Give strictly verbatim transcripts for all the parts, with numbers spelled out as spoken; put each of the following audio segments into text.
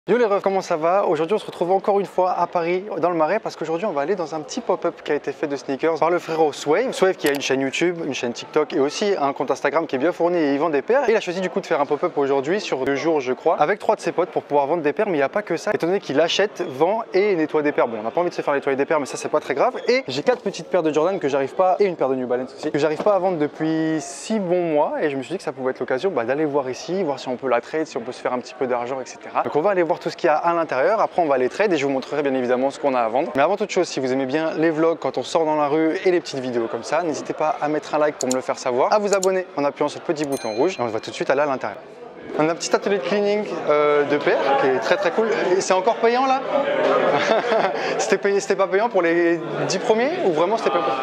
Yo les refs, comment ça va? Aujourd'hui on se retrouve encore une fois à Paris dans le Marais parce qu'aujourd'hui on va aller dans un petit pop-up qui a été fait de sneakers par le frérot Swave. Swave qui a une chaîne YouTube, une chaîne TikTok et aussi un compte Instagram qui est bien fourni et il vend des paires. Et il a choisi du coup de faire un pop-up aujourd'hui sur deux jours je crois avec trois de ses potes pour pouvoir vendre des paires, mais il n'y a pas que ça étant donné qu'il achète, vend et nettoie des paires. Bon, on n'a pas envie de se faire nettoyer des paires mais ça c'est pas très grave. Et j'ai quatre petites paires de Jordan que j'arrive pas, et une paire de New Balance aussi, que j'arrive pas à vendre depuis six bons mois et je me suis dit que ça pouvait être l'occasion bah, d'aller voir ici, voir si on peut la trade, si on peut se faire un petit peu d'argent, et cetera. Donc on va aller voir tout ce qu'il y a à l'intérieur. Après on va les trade et je vous montrerai bien évidemment ce qu'on a à vendre. Mais avant toute chose, si vous aimez bien les vlogs quand on sort dans la rue et les petites vidéos comme ça, n'hésitez pas à mettre un like pour me le faire savoir, à vous abonner en appuyant sur le petit bouton rouge et on va tout de suite aller à l'intérieur. On a un petit atelier de cleaning euh, de paires qui est très très cool. Et c'est encore payant là? C'était payé, c'était pas payant pour les dix premiers ou vraiment c'était payant?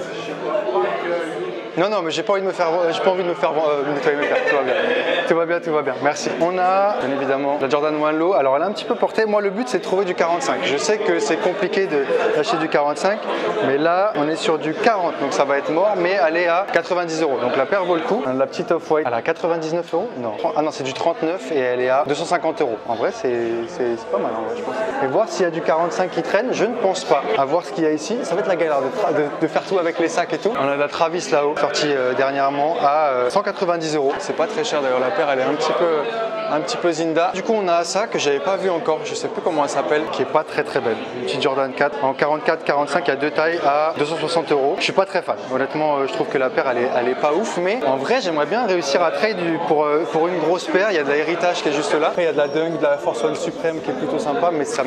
Non, non, mais j'ai pas envie de me faire, j'ai pas envie de me faire euh, nettoyer mes paires. Tout va bien, tout va bien, tout va bien. Merci. On a bien évidemment la Jordan One Low. Alors elle est un petit peu portée. Moi, le but c'est de trouver du quarante-cinq. Je sais que c'est compliqué d'acheter du quarante-cinq, mais là on est sur du quarante, donc ça va être mort. Mais elle est à quatre-vingt-dix euros. Donc la paire vaut le coup. La petite Off-White, elle est à quatre-vingt-dix-neuf euros. Non, ah non, c'est du trente-neuf et elle est à deux cent cinquante euros. En vrai, c'est pas mal, en vrai, je pense. Et voir s'il y a du quarante-cinq qui traîne, je ne pense pas. À voir ce qu'il y a ici. Ça va être la galère de, de, de faire tout avec les sacs et tout. On a la Travis là-haut, sortie euh, dernièrement à euh, cent quatre-vingt-dix euros. C'est pas très cher d'ailleurs, la paire elle est un petit peu un petit peu Zinda. Du coup on a ça que j'avais pas vu encore, je sais plus comment elle s'appelle, qui est pas très très belle. Une petite Jordan quatre en quarante-quatre quarante-cinq, il y a deux tailles à deux cent soixante euros. Je suis pas très fan. Honnêtement, euh, je trouve que la paire elle est, elle est pas ouf, mais en vrai j'aimerais bien réussir à trade pour, euh, pour une grosse paire. Il y a de l'héritage qui est juste là. Après il y a de la Dunk, de la Force One Supreme qui est plutôt sympa, mais ça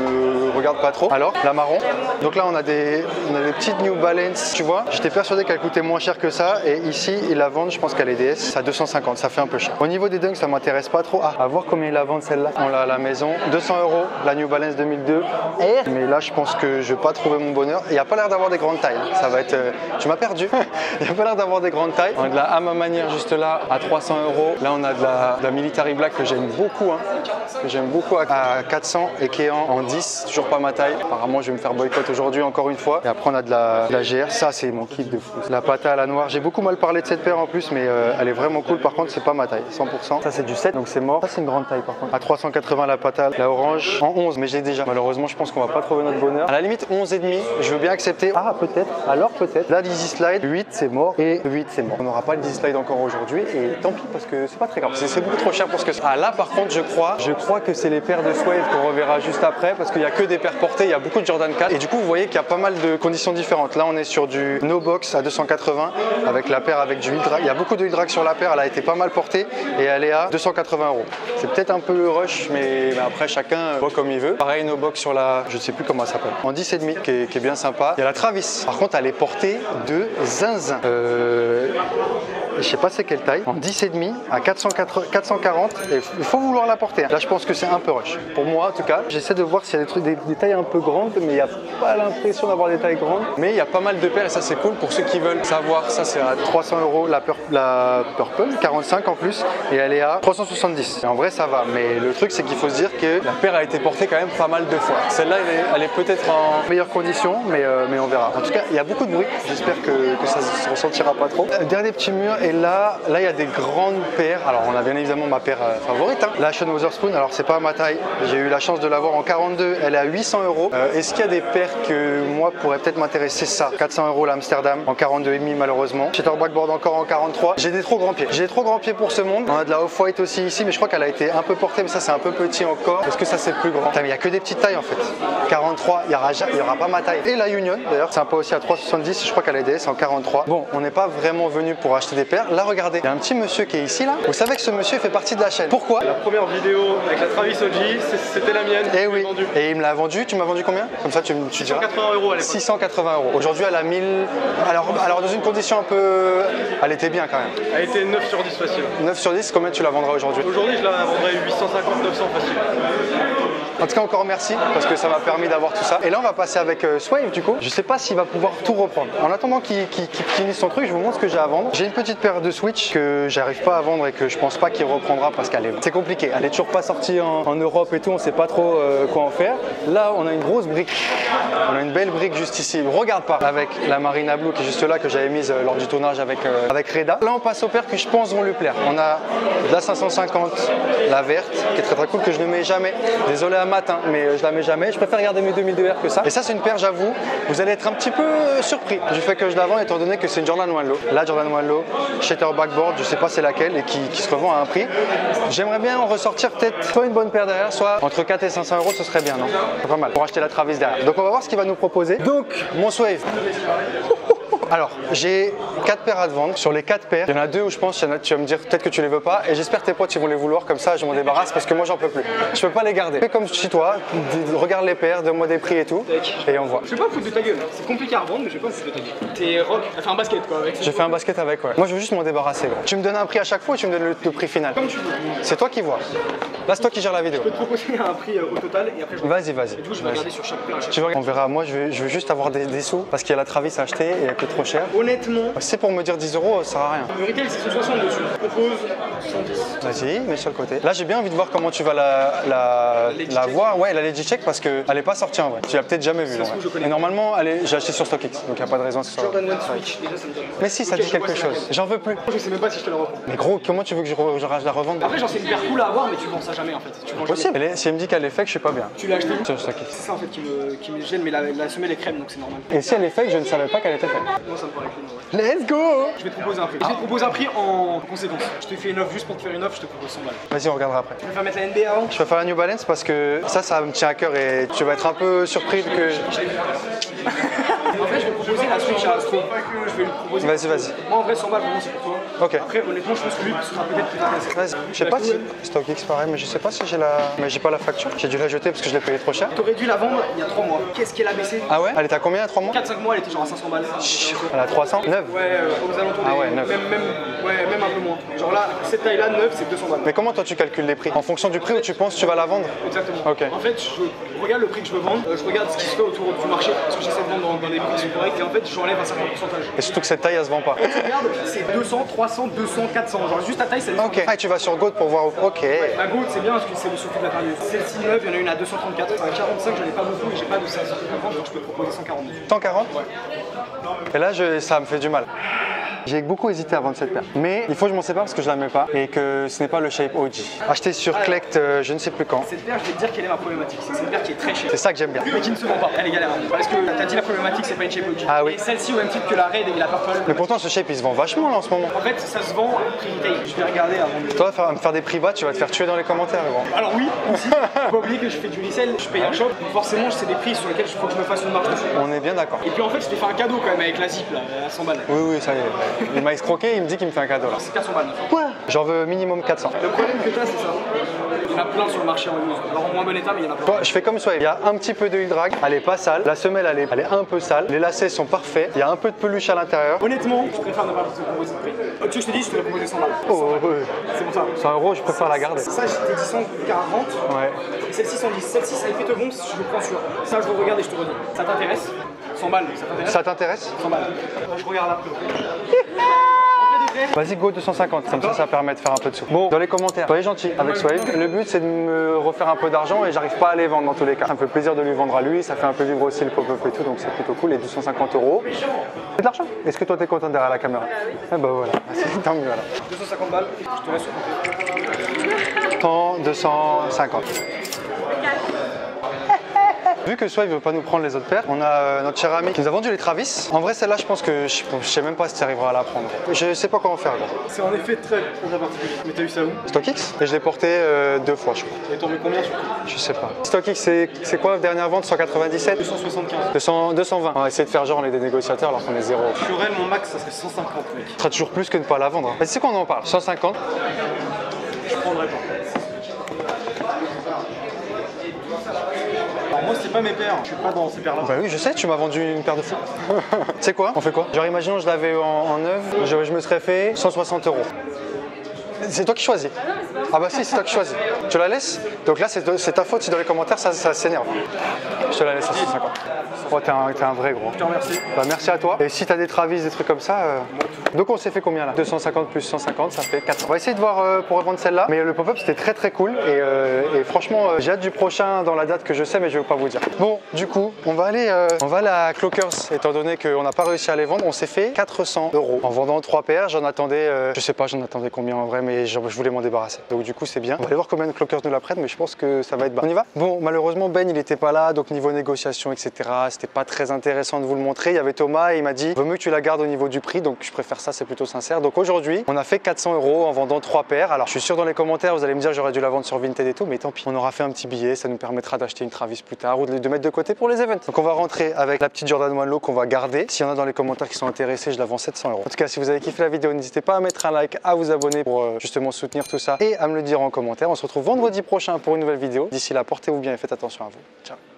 me regarde pas trop. Alors la marron. Donc là on a des on a des petites New Balance, tu vois. J'étais persuadé qu'elle coûtait moins cher que ça et ici ils la vendent, je pense qu'elle est D S à deux cent cinquante, ça fait un peu cher. Au niveau des dunks ça m'intéresse pas trop. Ah, à voir combien ils la vendent celle-là. On l'a à la maison, deux cents euros, la New Balance deux mille deux Air. Mais là je pense que je vais pas trouver mon bonheur. Il n'y a pas l'air d'avoir des grandes tailles. Ça va être, euh... tu m'as perdu. Il n'y a pas l'air d'avoir des grandes tailles. On a de la à ma manière juste là à trois cents euros. Là on a de la, de la Military Black que j'aime beaucoup, hein. que j'aime beaucoup à quatre cents et qui est en, en dix, toujours pas ma taille. Apparemment je vais me faire boycott aujourd'hui encore une fois. Et après on a de la, de la G R, ça c'est mon kiff de fou. La pata à la noire, j'ai beaucoup mal parlé de cette paire en plus, mais euh, elle est vraiment cool. Par contre c'est pas ma taille, cent pour cent. Ça c'est du sept, donc c'est mort. Ça c'est une grande taille par contre. À trois cent quatre-vingts la pata, la orange en onze, mais j'ai déjà. Malheureusement je pense qu'on va pas trouver notre bonheur. À la limite onze et demi, je veux bien accepter. Ah peut-être, alors peut-être. Là l'Easy Slide, huit c'est mort et huit c'est mort. On n'aura pas le Easy Slide encore aujourd'hui et tant pis parce que c'est pas très grave. C'est beaucoup trop cher pour ce que c'est. Ah là par contre je crois, je crois que c'est les paires de Swave qu'on reverra juste après parce qu'il y a que des paires portées, il y a beaucoup de Jordan quatre et du coup vous voyez qu'il y a pas mal de conditions différentes. Là on est sur du no box à deux cent quatre-vingts avec la paire avec du huile drag. Il y a beaucoup de huile drag sur la paire, elle a été pas mal portée et elle est à deux cent quatre-vingts euros. C'est peut-être un peu rush mais, mais après chacun voit comme il veut. Pareil no box sur la, je sais plus comment elle s'appelle, en dix et demi qui est, qui est bien sympa. Il y a la Travis. Par contre elle est portée de zinzin. Euh... Je sais pas c'est quelle taille, en dix et demi à quatre cent quarante et il faut vouloir la porter. Là je pense que c'est un peu rush. Pour moi en tout cas, j'essaie de voir s'il y a des trucs, des, des tailles un peu grandes, mais il n'y a pas l'impression d'avoir des tailles grandes. Mais il y a pas mal de paires et ça c'est cool pour ceux qui veulent savoir. Ça c'est à trois cents euros la, pur, la Purple, quarante-cinq en plus, et elle est à trois cent soixante-dix. Et en vrai ça va, mais le truc c'est qu'il faut se dire que la paire a été portée quand même pas mal de fois. Celle-là elle est, elle est peut-être en meilleure condition, mais, euh, mais on verra. En tout cas il y a beaucoup de bruit, j'espère que, que ça se ressentira pas trop. Le dernier petit mur. Et là, là, il y a des grandes paires. Alors, on a bien évidemment ma paire euh, favorite, hein. La Sean Wotherspoon. Alors, c'est pas ma taille. J'ai eu la chance de l'avoir en quarante-deux. Elle est à huit cents euros. Euh, Est-ce qu'il y a des paires que moi pourrait peut-être m'intéresser? Ça, quatre cents euros l'Amsterdam en quarante-deux et demi malheureusement. Cheater Backboard encore en quarante-trois. J'ai des trop grands pieds. J'ai des trop grands pieds pour ce monde. On a de la Off-White aussi ici, mais je crois qu'elle a été un peu portée. Mais ça, c'est un peu petit encore. Est-ce que ça, c'est plus grand? Putain, mais il y a que des petites tailles en fait. quarante-trois, il y aura, il y aura pas ma taille. Et la Union, d'ailleurs, sympa aussi à trois cent soixante-dix. Je crois qu'elle est D S en quarante-trois. Bon, on n'est pas vraiment venu pour acheter des paires. Là, regardez, il y a un petit monsieur qui est ici là. Vous savez que ce monsieur fait partie de la chaîne. Pourquoi? La première vidéo avec la Travis O G, c'était la mienne. Et oui. Et il me l'a vendu. Tu m'as vendu combien? Comme ça, tu, tu diras. six cent quatre-vingts euros à l'époque. six cent quatre-vingts euros. Aujourd'hui, elle a mille. Alors, alors, dans une condition un peu. Elle était bien quand même. Elle était neuf sur dix facile. neuf sur dix, combien tu la vendras aujourd'hui? Aujourd'hui, je la vendrais huit cent cinquante neuf cents facile. En tout cas, encore merci parce que ça m'a permis d'avoir tout ça. Et là, on va passer avec euh, Swave du coup. Je sais pas s'il va pouvoir tout reprendre. En attendant qu'il qu'il, qu'il finisse son truc, je vous montre ce que j'ai à vendre. J'ai une petite paire de Switch que j'arrive pas à vendre et que je pense pas qu'il reprendra parce qu'elle est... c'est compliqué. Elle est toujours pas sortie en, en Europe et tout. On sait pas trop euh, quoi en faire. Là, on a une grosse brique. On a une belle brique juste ici. Regarde pas avec la Marina Blue qui est juste là que j'avais mise euh, lors du tournage avec euh, avec Reda. Là, on passe aux paires que je pense vont lui plaire. On a la cinq cent cinquante, la verte, qui est très très cool que je ne mets jamais. Désolé à Matt, hein, mais je la mets jamais. Je préfère garder mes deux mille deux R que ça. Et ça, c'est une paire, j'avoue, vous allez être un petit peu euh, surpris du fait que je la vends, étant donné que c'est une Jordan One Low. La Jordan One Low, Shatter Backboard, je sais pas c'est laquelle, et qui, qui se revend à un prix. J'aimerais bien en ressortir peut-être soit une bonne paire derrière, soit entre quatre et cinq cents euros, ce serait bien, non? Pas mal pour acheter la Travis derrière. Donc on va voir ce qu'il va nous proposer. Donc, mon Swave. Alors, j'ai quatre paires à te vendre. Sur les quatre paires, il y en a deux où je pense, il y en a, tu vas me dire peut-être que tu les veux pas. Et j'espère que tes potes ils vont les vouloir, comme ça je m'en débarrasse parce que moi j'en peux plus. Je peux pas les garder. Fais comme chez toi, regarde les paires, donne-moi des prix et tout. Et on voit. Je vais pas me foutre de ta gueule. C'est compliqué à revendre, mais je vais pas me foutre de ta gueule. T'es rock, t'as fait un basket quoi avec. J'ai fait un basket avec, ouais. Moi je veux juste m'en débarrasser, gros. Tu me donnes un prix à chaque fois ou tu me donnes le, le prix final? Comme tu veux. C'est toi qui vois. Là, c'est toi qui gère la vidéo. Je peux te proposer un prix euh, au total et après je. Vas-y, vas-y. Et du coup, je vais regarder sur chaque paire. à chaque Tu veux, on verra. Moi, je veux, je veux juste avoir des, des sous parce qu'il y a la Travis à acheter et elle coûte trop cher. Honnêtement, Si c'est pour me dire dix euros, ça sert à rien. le retail c'est cent soixante dessus. Je propose soixante-dix. Vas-y, mets sur le côté. Là, j'ai bien envie de voir comment tu vas la, la, Lady la check. voir. Ouais, la Lady Check parce qu'elle n'est pas sortie en vrai. Tu l'as peut-être jamais vue. Ça se trouve, je connais. Et normalement, elle est- j'ai acheté sur StockX, donc il n'y a pas de raison que ce soit. Jordan One Switch, déjà ça me donne. Mais si, ça Ok, dit je vois quelque c'est chose. laquelle. J'en veux plus. Je sais même pas si je te la reprends. Mais gros, comment tu veux que je, re- je rage la revende? Après, genre, c'est une paire cool à avoir, mais tu vends ça jamais en fait. Tu vends jamais. Possible. Elle est- Si elle me dit qu'elle est fake, je suis pas bien. Tu l'as acheté où? Sur StockX. C'est ça en fait qui me, qui me gêne, mais la, la semelle est crème donc c'est normal. Et si elle est fake, je ne savais pas qu'elle était fake. Moi ça me paraît clean. Ouais. Let's go! Je vais te proposer un prix. Je vais te proposer un prix en conséquence. Je te fais une offre juste pour te faire une offre, je te propose cent balles. Vas-y, on regardera après. Tu veux faire mettre la N B A avant? Je vais faire la New Balance parce que ça, ça me tient à cœur et tu vas être un peu surpris que. En fait, je vais te proposer la Switch à Astro. Je vais lui proposer. Vas-y, vas-y. Moi en vrai, cent balles vraiment c'est pour toi. Ok. Après, honnêtement, je pense que lui sera peut-être plus intéressé. Vas-y. Je sais pas si. StockX pareil, mais je sais pas si j'ai la. Mais j'ai pas la facture. J'ai dû la jeter parce que je l'ai payé trop cher. T'aurais dû la vendre il y a trois mois. Qu'est-ce qu'elle a baissé? Ah ouais? Elle était à combien il y a trois mois? quatre cinq mois, elle était genre à cinq cents balles. Elle a trois cents? neuf? Ouais, euh, aux alentours Ah des- ouais, neuf. Même, même, ouais, même un peu moins. Genre là, cette taille-là, neuf, c'est deux cents balles. Mais comment toi tu calcules les prix? En fonction du prix où tu penses que tu vas la vendre? Exactement. Ok. En fait, je regarde le prix que je veux vendre, euh, je regarde ce qui se fait autour du marché, parce que j'essaie de vendre dans, dans des prix qui sont corrects, et en fait, j'enlève un certain pourcentage. Et surtout que cette taille elle se vend pas. Regarde, c'est deux cents, trois cents, deux cents, quatre cents. Genre juste ta taille, c'est Ok. Ah, et tu vas sur Goat pour voir. Ok. Ma Goat, c'est bien parce que c'est le surtout de la taille. Celle-ci neuve, il y en a une à deux cent trente-quatre. À quarante-cinq, j'en ai pas beaucoup et j'ai pas de cinq cent cinquante, donc je peux te proposer cent quarante. cent quarante? Et là, je, ça me fait du mal. J'ai beaucoup hésité à vendre cette paire. Mais il faut que je m'en sépare parce que je la mets pas et que ce n'est pas le shape O G. Acheté sur Collect, euh, je ne sais plus quand. Cette paire, je vais te dire quelle est ma problématique. C'est que c'est une paire qui est très chère. C'est ça que j'aime bien. Mais qui ne se vend pas. Elle est galère. Parce que t'as dit la problématique, c'est pas une shape O G. Ah oui. Et celle-ci, au même titre que la Raid et la Purple. Mais pourtant, ce shape il se vend vachement là en ce moment. En fait, ça se vend à prix retail. Je vais regarder avant de. Toi, faire, me faire des prix bas, tu vas te faire tuer dans les commentaires, gros. Alors oui, aussi, faut pas oublier que je fais du resell, je paye un shop, donc forcément c'est des prix sur lesquels il faut que je me fasse une marge dessus. On est bien d'accord. Et puis en fait, je t'ai fait un cadeau quand même avec la zip là, à cent balles. Oui, oui, ça y est. Il m'a escroqué, il me dit qu'il me fait un cadeau là. C'est quatre cents balles. Quoi? J'en veux minimum quatre cents. Le problème que t'as, c'est ça. Il y en a plein sur le marché en use. Alors en moins bon état, mais il y en a plein. Toi, je fais comme ça, il y a un petit peu de drag, elle est pas sale, la semelle elle est, elle est un peu sale, les lacets sont parfaits, il y a un peu de peluche à l'intérieur. Honnêtement, je préfère ne pas te proposer de prix. Euh, tu veux que je te dise, je te l'ai proposé cent balles. Oh, ouais. C'est pour ça. cent euros, je préfère la garder. Ça, j'étais dit cent quarante. Ouais. Et celle-ci cent dix. Celle-ci, ça fait te bon, je le prends sur. Ça, je le regarde et je te redis. Ça t'intéresse? cent balles, ça t'intéresse? Ça t'intéresse? cent balles. Je regarde après. Vas-y, go deux cent cinquante, comme ça, ça permet de faire un peu de sous. Bon, dans les commentaires, soyez gentils avec Swave. Le but, c'est de me refaire un peu d'argent et j'arrive pas à les vendre dans tous les cas. Ça me fait plaisir de lui vendre à lui, ça fait un peu vivre aussi le pop-up et tout, donc c'est plutôt cool. Les deux cent cinquante euros, c'est de l'argent. Est-ce que toi, t'es content derrière la caméra? Eh ben voilà, c'est tant mieux alors. deux cent cinquante balles, je te laisse compter. cent, deux cent cinquante. Vu que Swave veut pas nous prendre les autres paires, on a euh, notre cher ami qui nous a vendu les Travis. En vrai, celle-là, je pense que je, je sais même pas si tu arriveras à la prendre. Je sais pas comment faire. Gros. C'est en effet très, très particulier. Mais t'as eu ça où? StockX et je l'ai porté euh, deux fois, je crois. Et t'en mets combien surtout? Je sais pas. StockX, c'est c'est quoi la dernière vente? cent quatre-vingt-dix-sept? deux cent soixante-quinze. deux cents, deux cent vingt. On va essayer de faire genre on est des négociateurs alors qu'on est zéro. Sur elle, mon max, ça serait cent cinquante, mec. Ce sera toujours plus que de ne pas la vendre. Mais c'est quoi on en parle? cent cinquante? Je prendrais pas. Alors moi, c'est pas mes paires. Je suis pas dans ces paires-là. Bah oui, je sais, tu m'as vendu une paire de fous. Tu sais quoi? On fait quoi? Genre imaginons je l'avais en, en neuf, je, je me serais fait cent soixante euros. C'est toi qui choisis. Ah bah si, c'est toi qui choisis. Tu la laisses? Donc là, c'est ta faute si dans les commentaires ça, ça s'énerve. Je te la laisse à cent cinquante. Oh, t'es un, un vrai gros. Je te remercie. Bah, merci à toi. Et si t'as des Travis, des trucs comme ça. Euh... Donc on s'est fait combien là? deux cent cinquante plus cent cinquante, ça fait quatre cents. On va essayer de voir euh, pour revendre celle-là. Mais le pop-up c'était très très cool. Et, euh, et franchement, euh, j'ai hâte du prochain dans la date que je sais, mais je vais pas vous dire. Bon, du coup, on va aller, euh, on va aller à Clockers, étant donné qu'on n'a pas réussi à les vendre. On s'est fait quatre cents euros en vendant trois paires. J'en attendais, euh, je sais pas, j'en attendais combien en vrai, mais je, je voulais m'en débarrasser. Donc du coup, c'est bien. On va aller voir combien de Clockers nous la prennent, mais je pense que ça va être bas. On y va? Bon, malheureusement, Ben, il était pas là, donc niveau négociation, et cetera. C'était pas très intéressant de vous le montrer. Il y avait Thomas et il m'a dit, vaut mieux que tu la gardes au niveau du prix, donc je préfère ça, c'est plutôt sincère. Donc aujourd'hui, on a fait quatre cents euros en vendant trois paires. Alors je suis sûr dans les commentaires, vous allez me dire j'aurais dû la vendre sur Vinted et tout, mais tant pis. On aura fait un petit billet, ça nous permettra d'acheter une Travis plus tard ou de, de mettre de côté pour les events. Donc on va rentrer avec la petite Jordan One Low qu'on va garder. S'il y en a dans les commentaires qui sont intéressés, je la vends sept cents euros. En tout cas, si vous avez kiffé la vidéo, n'hésitez pas à mettre un like, à vous abonner pour euh, justement soutenir tout ça et à me le dire en commentaire. On se retrouve vendredi prochain pour une nouvelle vidéo. D'ici là, portez-vous bien et faites attention à vous. Ciao.